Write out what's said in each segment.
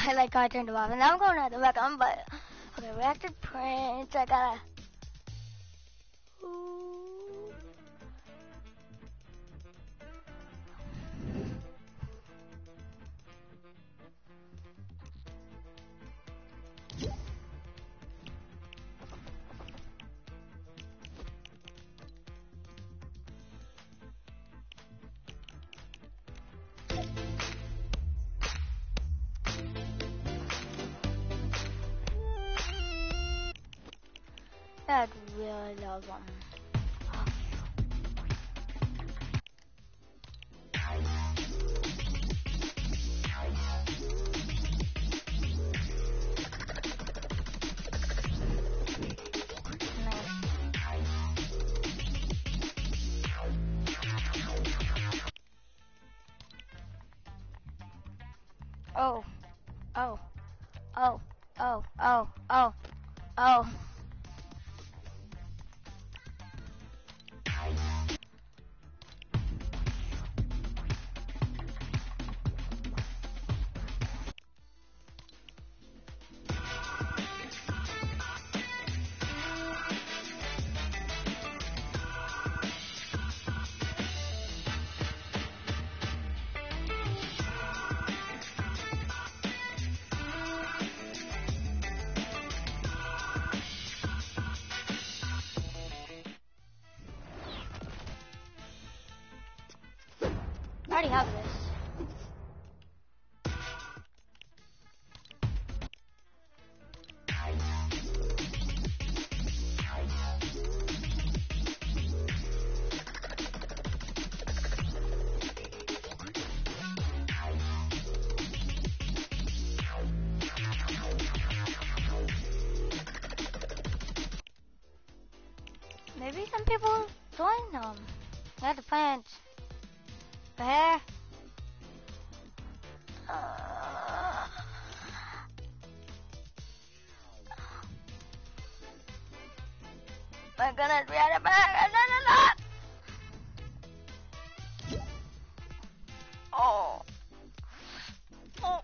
I like how I turned them off. And now I'm going out the back on, but okay, reactor prints. I gotta. Ooh. I'd really love them. Oh, oh, oh, oh, oh, oh, oh. I already have this. Maybe some people join them. They have the plants. The hair. My goodness, we had a bag. Oh. Oh.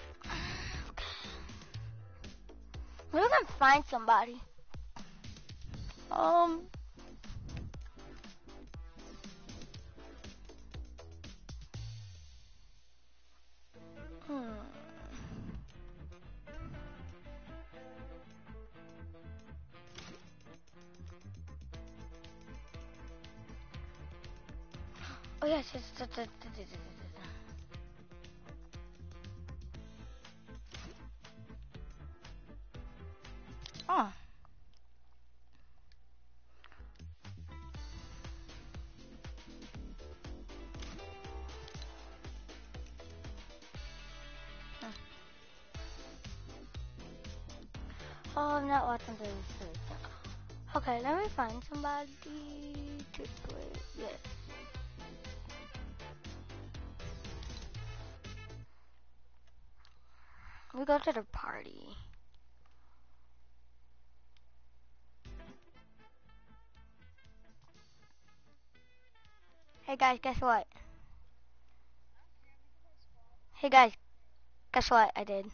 Maybe we can find somebody. Oh yes, yes. Oh. Oh, I'm not watching this. Okay, let me find somebody to play. Yes. We go to the party. Hey guys, guess what? Hey guys, guess what I did?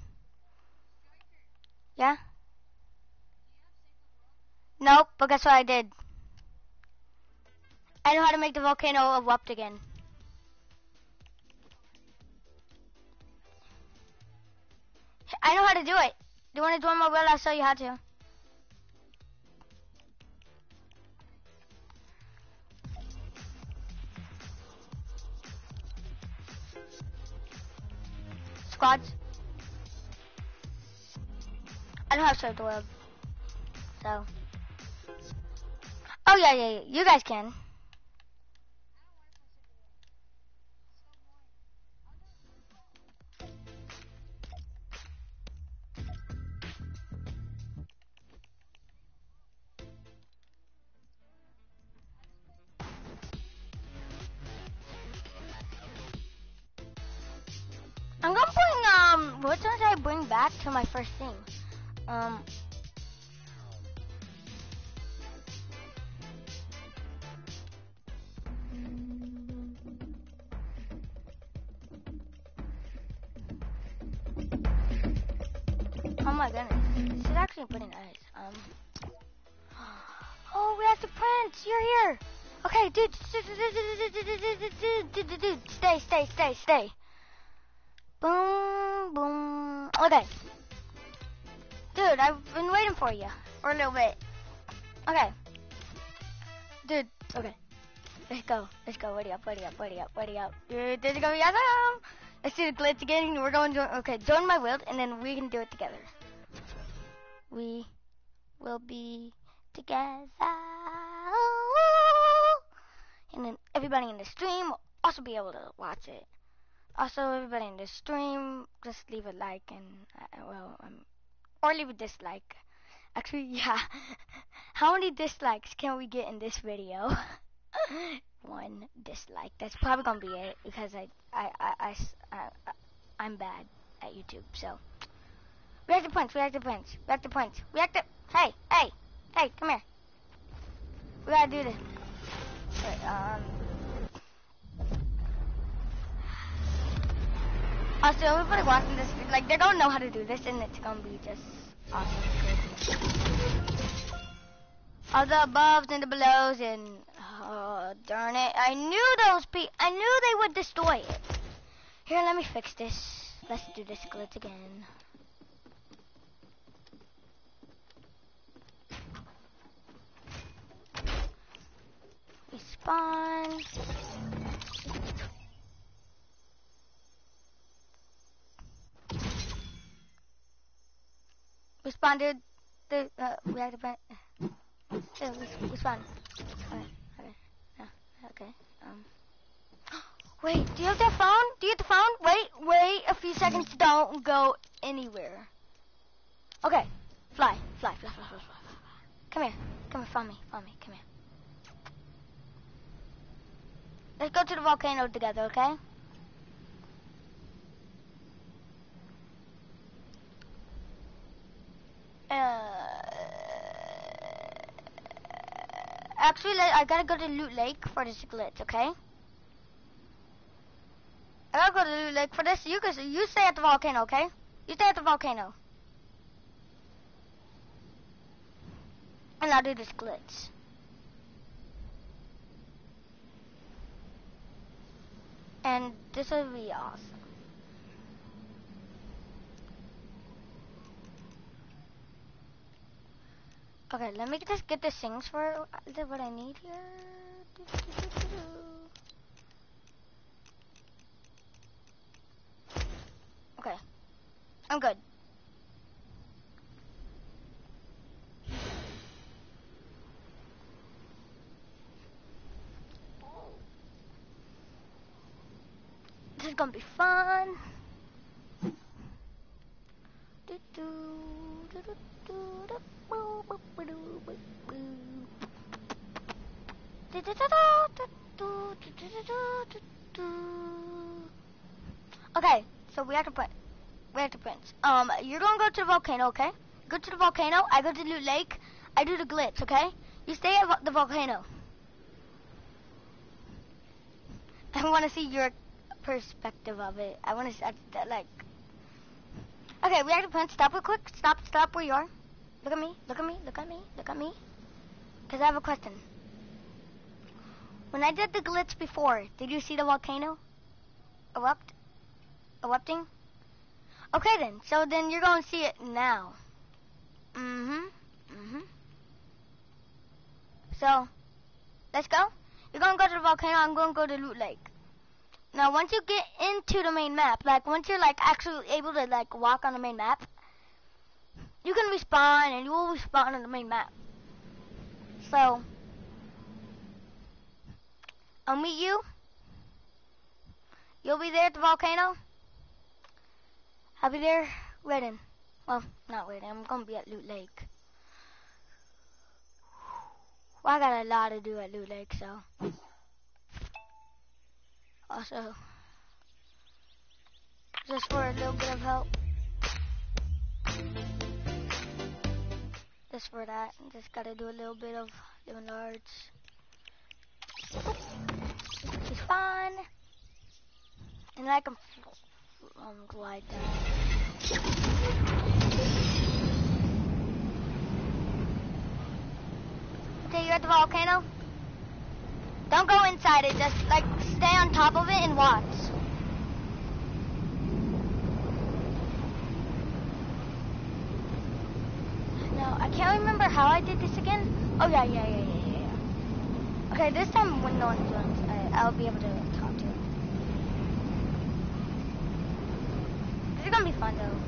Yeah? Nope, but guess what I did? I know how to make the volcano erupt again. I know how to do it. Do you want to join my world? I'll show you how to. Squads. I know how to serve the world. So. Oh yeah. You guys can. I'm gonna bring what should I bring back to my first thing? Oh my goodness. This is actually pretty nice. Oh, we have the prince. You're here. Okay, dude. Dude, stay. Boom, boom. Okay. Dude, I've been waiting for you for a little bit. Okay. Dude, okay. Let's go. Ready up. Dude, this is gonna be awesome. Let's do the glitch again. We're going to, okay, join my world, and then we can do it together. We will be together. And then everybody in the stream will also be able to watch it. Also, everybody in the stream, just leave a like and, or leave a dislike. Actually, yeah. How many dislikes can we get in this video? 1 dislike. That's probably gonna be it because I'm bad at YouTube. So reactor punch. Hey, come here. We gotta do this. Wait, Also, everybody watching this, like, they're gonna know how to do this, and it's gonna be just awesome. All the aboves and the belows, and oh, darn it! I knew I knew they would destroy it. Here, let me fix this. Let's do this glitch again. Respawn. Responded. We have to find. Respawn. Okay. Wait, do you have the phone? Wait a few seconds. Don't go anywhere. Okay. Fly. Come here, follow me. Come here. Let's go to the volcano together, okay? Actually, I gotta go to Loot Lake for this glitch, okay? I gotta go to Loot Lake for this. You stay at the volcano, okay? You stay at the volcano. And I'll do this glitch. And this will be awesome. Okay, let me just get the things for what I need here. Okay, I'm good. This is gonna be fun. Okay, so we have to put. You're gonna go to the volcano, okay? Go to the volcano. I go to Loot Lake. I do the glitch, okay? You stay at the volcano. I want to see your perspective of it. I want to see like. Okay, we have to punch. Stop real quick. Stop where you are. Look at me. Because I have a question. When I did the glitch before, did you see the volcano erupting? Okay then. So then you're going to see it now. So, let's go. You're going to go to the volcano. I'm going to go to Loot Lake. Now, once you get into the main map, like once you're like actually able to like walk on the main map, you can respawn and you will respawn on the main map. So, I'll meet you. You'll be there at the volcano. I'll be there waiting. Well, not waiting. I'm gonna be at Loot Lake. Well, I got a lot to do at Loot Lake, so. Also, just for a little bit of help. Just for that, just gotta do a little bit of living large. It's fun, and I can glide down. at the volcano? Don't go inside it. Just like stay on top of it and watch. No, I can't remember how I did this again. Oh yeah. Okay, this time when no one joins, I'll be able to talk to him. This is gonna be fun though.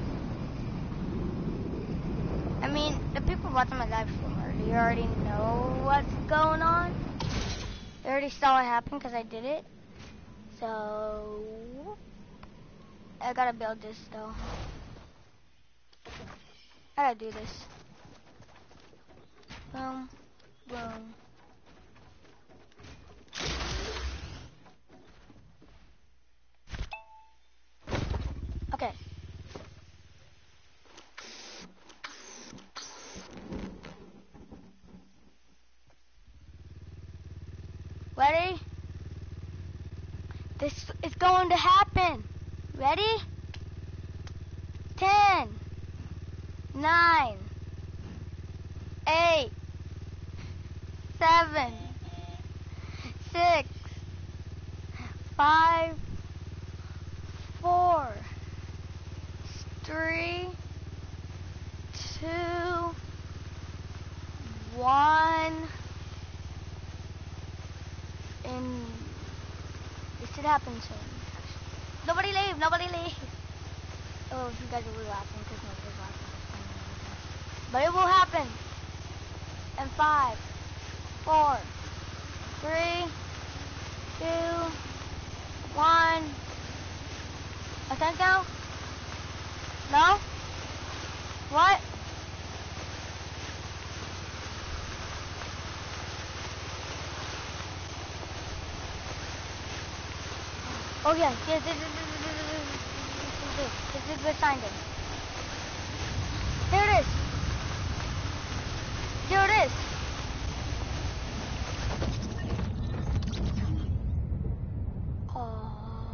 I mean, the people watching my live stream already know what's going on. They already saw what happened because I did it. So I gotta build this though. I gotta do this. Boom, boom. Okay. Ready? This is going to happen. Ready? 10, 9, 8, 7, 6, 5, 4, 3, 2, 1. And this should happen soon. Nobody leave, nobody leave. Oh, you guys are laughing because nobody's laughing. But it will happen. And 5, 4, 3, 2, 1. I think now? No? What? Oh yeah, this is the sign in. Here it is. Here it is. Oh.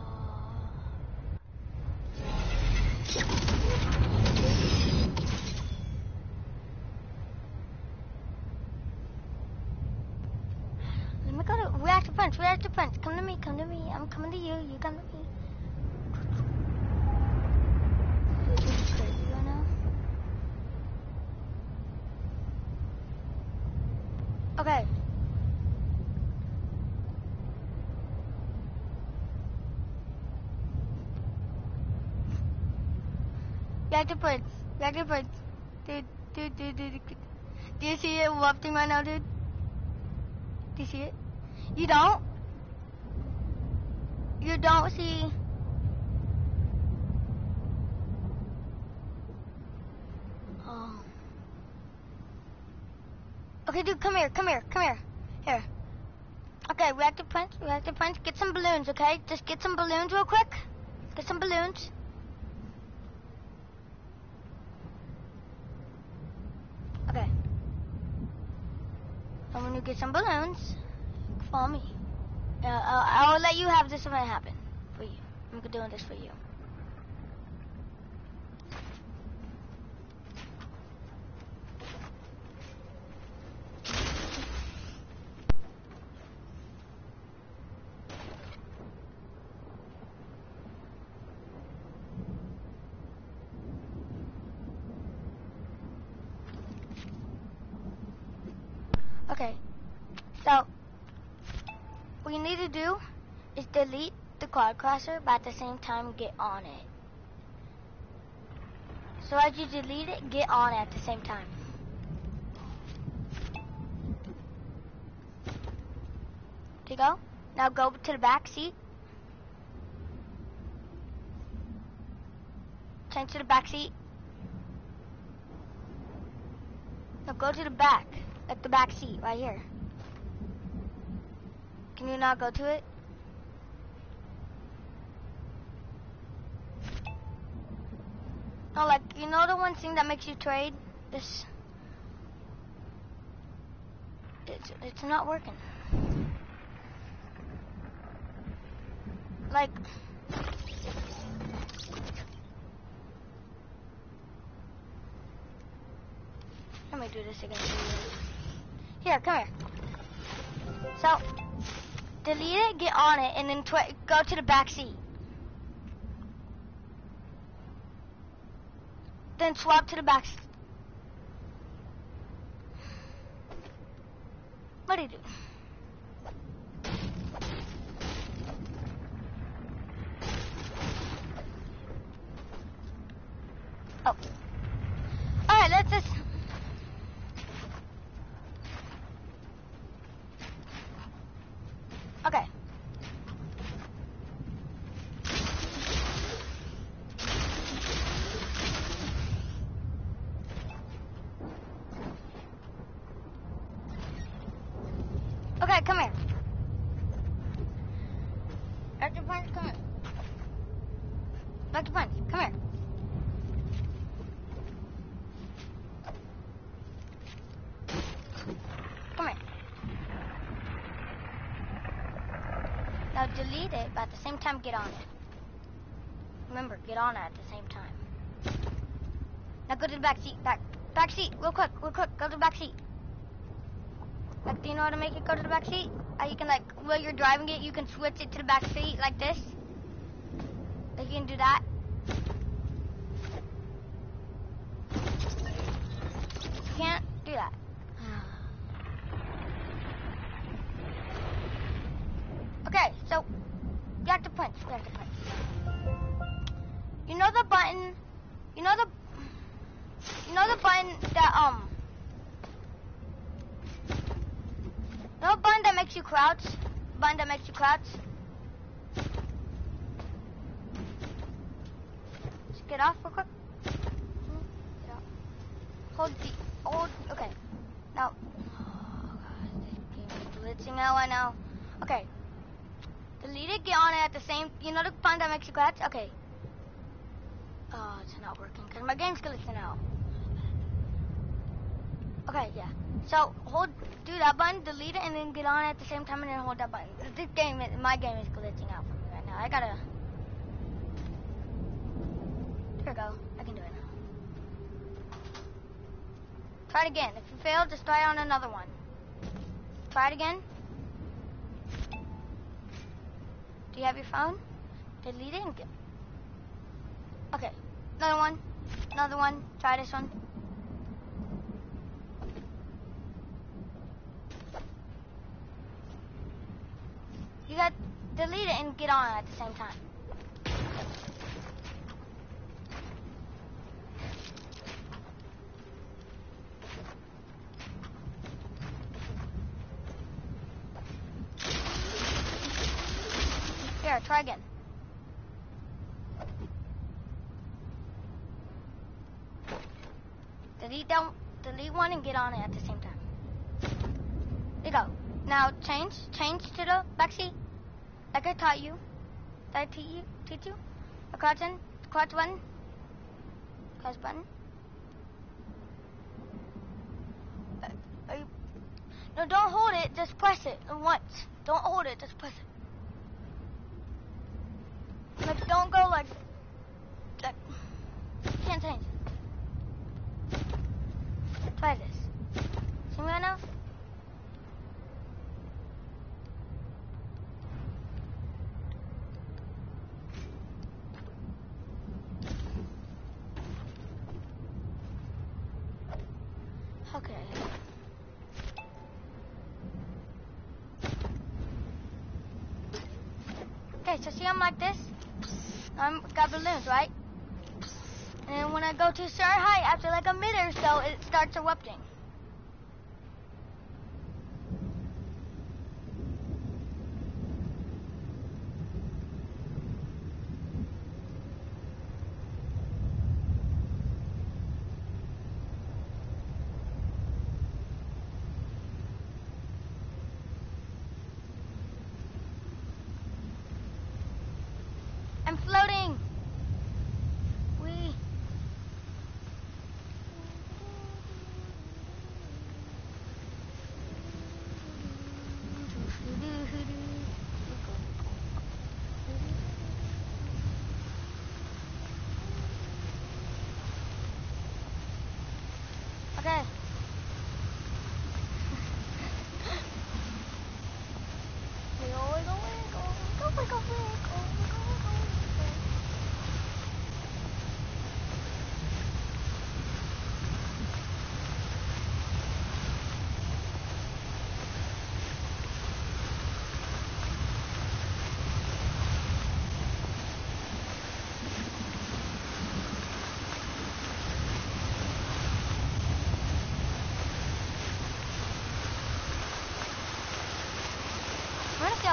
Let me go to reactor punch, reactor punch. Come to me, come to me. I'm coming to you, you come to me. Okay. Reactor punch, reactor punch. Dude. Do you see it erupting right now, dude? Do you see it? You don't? You don't see? Oh. Okay, dude, come here. Here. Okay, reactor punch. Get some balloons, okay? Just get some balloons real quick. Get some balloons. Okay. And when you get some balloons, follow me. I'll let you have this when it happens for you. I'm doing this for you. Okay, so what you need to do is delete the quadcrosser, but at the same time get on it. So as you delete it, get on it at the same time. There you go. Now go to the back seat. Change to the back seat. Now go to the back. Like the back seat, right here. Can you not go to it? No, like, you know the one thing that makes you trade? This... It's not working. Like... Let me do this again. Here, come here. So, delete it, get on it, and then go to the back seat. Then swap to the back seat. What do you do? Oh. Alright, let's just... Okay. Okay, come here. Dr. Punch, come here. Dr. Punch, come here. Come here. Now delete it, but at the same time get on it. Remember, get on it at the same time. Now go to the back seat. Back seat, real quick, go to the back seat. Like, do you know how to make it go to the back seat? You can, like, while you're driving it, you can switch it to the back seat like this. Like, you can do that. You can't do that. Okay, so, back to punch. You know the button, you know the button that, no button that makes you crouch? Button that makes you crouch? Just get off real quick. Get off. Hold, okay. Now, oh god, this game is glitching out right now. Okay. Delete it, get on it at the same, you know the button that makes you crouch? Okay. Oh, it's not working because my game's glitching out. Okay, yeah. So, do that button, delete it, and then get on it at the same time, and then hold that button. My game is glitching out for me right now. I gotta... Here we go. I can do it now. Try it again. If you fail, just try on another one. Try it again. Do you have your phone? Delete it and get... Okay. Another one. Try this one. You got delete it and get on it at the same time. Here, try again. Delete one and get on it at the same time. There you go. Now change to the back seat. Like I taught you. Did I teach you? A crouch button. Crouch button. No, don't hold it, just press it once. Don't hold it, just press it. Like, don't go like that. You can't change it. Try this. See me right now? Okay. Okay, so see I'm like this? I'm got balloons, right? And then when I go to a certain height, after like a minute or so, it starts erupting. I'm floating. Okay.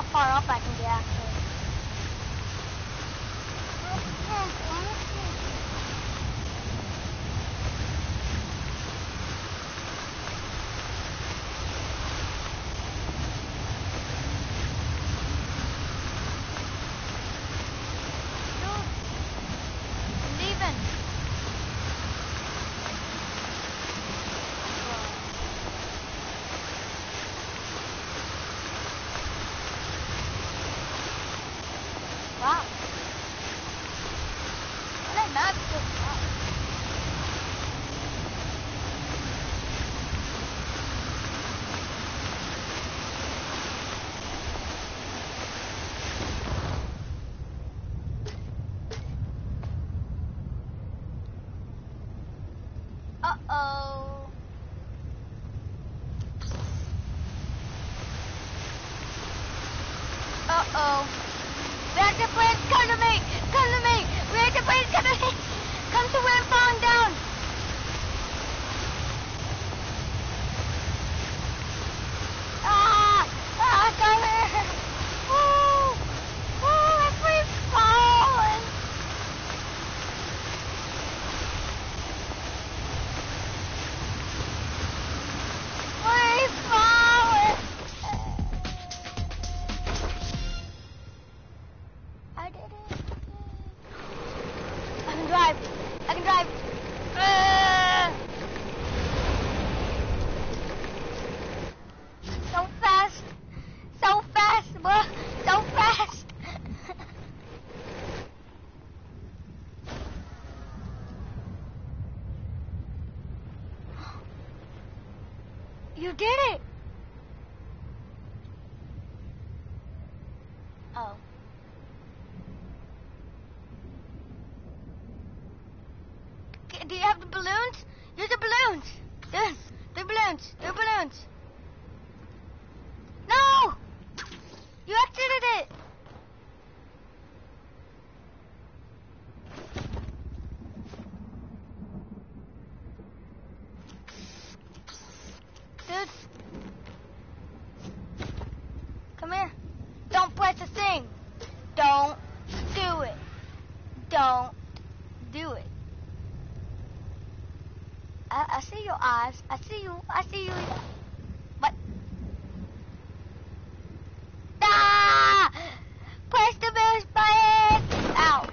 how far up I can get actually. Wow. Well, that map is good. Wow. Uh-oh. Uh-oh. Reactor planes, come to me! Come to me! Reactor planes, come to me! Come to where I'm falling down! Ah! Ah, come here! Woo! Woo, I'm free falling! Free falling! I did it! I can drive! I can drive! So fast! So fast, bro! So fast! You did it! Oh. Do you have the balloons? Use the balloons! The balloons! The balloons! No! You exited it! Dude. Come here. Don't press the thing. Don't do it. Don't do it. I see your eyes. I see you. I see you. What? Ah! Press the boost button! Ow.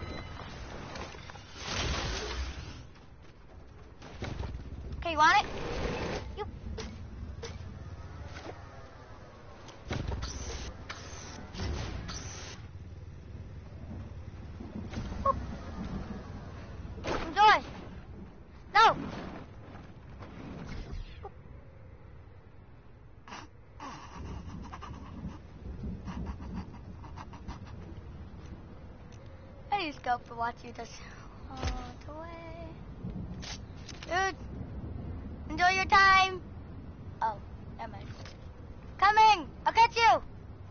Okay, you want it? You. Enjoy. No. I just go for what you just walked away. Dude, enjoy your time. Oh, never mind. Coming! I'll get you!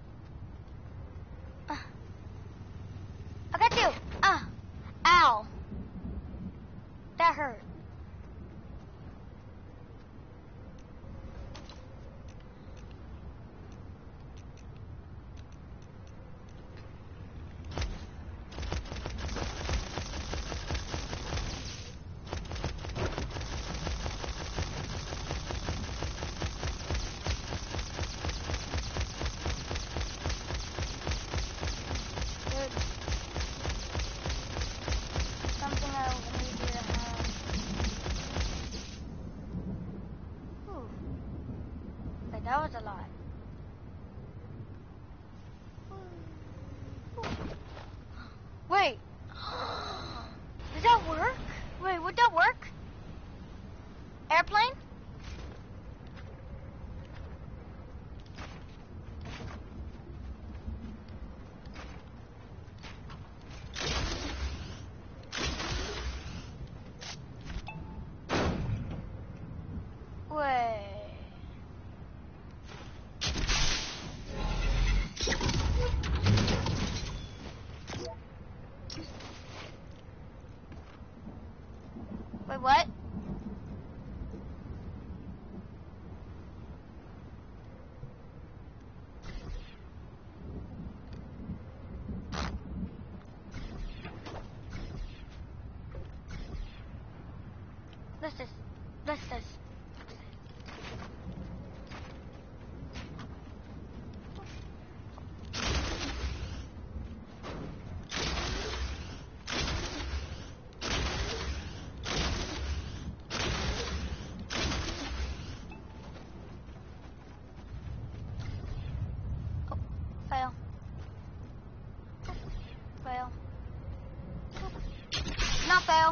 I'll get you! Ow. That hurt. Something I need you to have. Ooh. Okay, that was a lot. Wait. Does that work? Wait, would that work? Airplane? Wait. Wait, what? What's this? What's this? Fail. Fail. Not fail.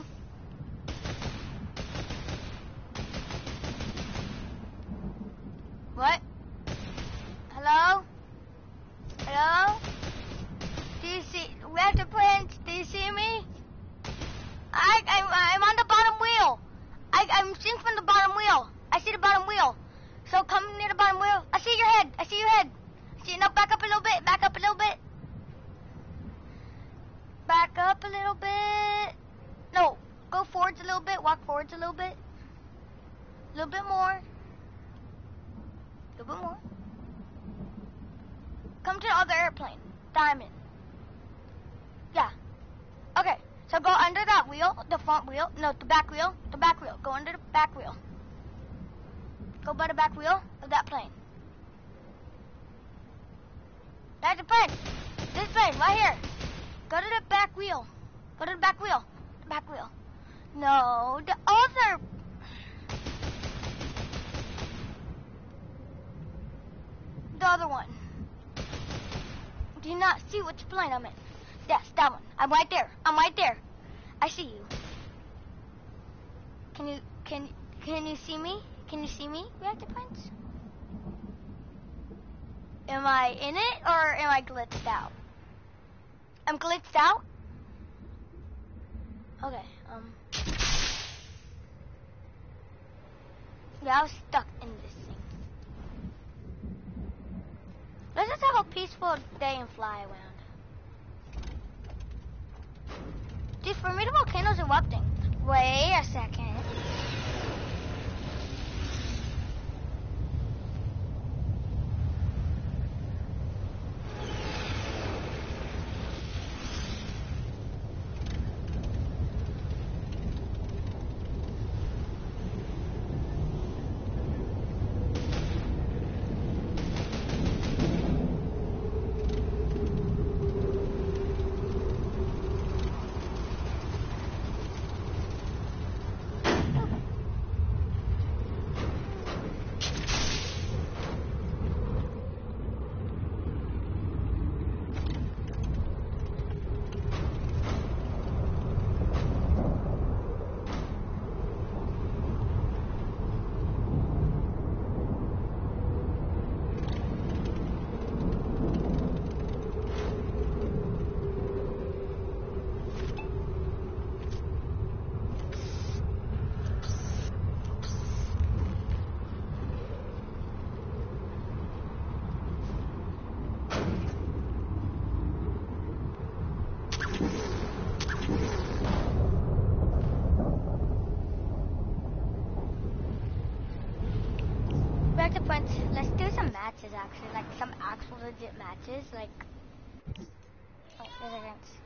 What? Hello? Hello? Do you see? Raptor Prince, do you see me? I'm on the bottom wheel. I'm seeing from the bottom wheel. I see the bottom wheel. So come near the bottom wheel. I see your head. I see your head. See, no, back up a little bit. Back up a little bit. Back up a little bit. No, go forwards a little bit. Walk forwards a little bit. A little bit more. A little bit more. Come to the other airplane. Diamond. Yeah. Okay, so go under that wheel, the front wheel. No, the back wheel. The back wheel. Go under the back wheel. Go by the back wheel of that plane. That's the plane. This plane, right here. Go to the back wheel. Go to the back wheel. The back wheel. No, the other. The other one. Do you not see which plane I'm in? Yes, that one. I'm right there. I'm right there. I see you. Can you see me? Can you see me, Reactor Prince? Am I in it or am I glitched out? I'm glitched out? Okay, yeah, I was stuck in this thing. Let's just have a peaceful day and fly around. Dude, for me the volcano's erupting. Wait a second. Let's do some matches actually, like some actual legit matches, like, wait, there's a fence.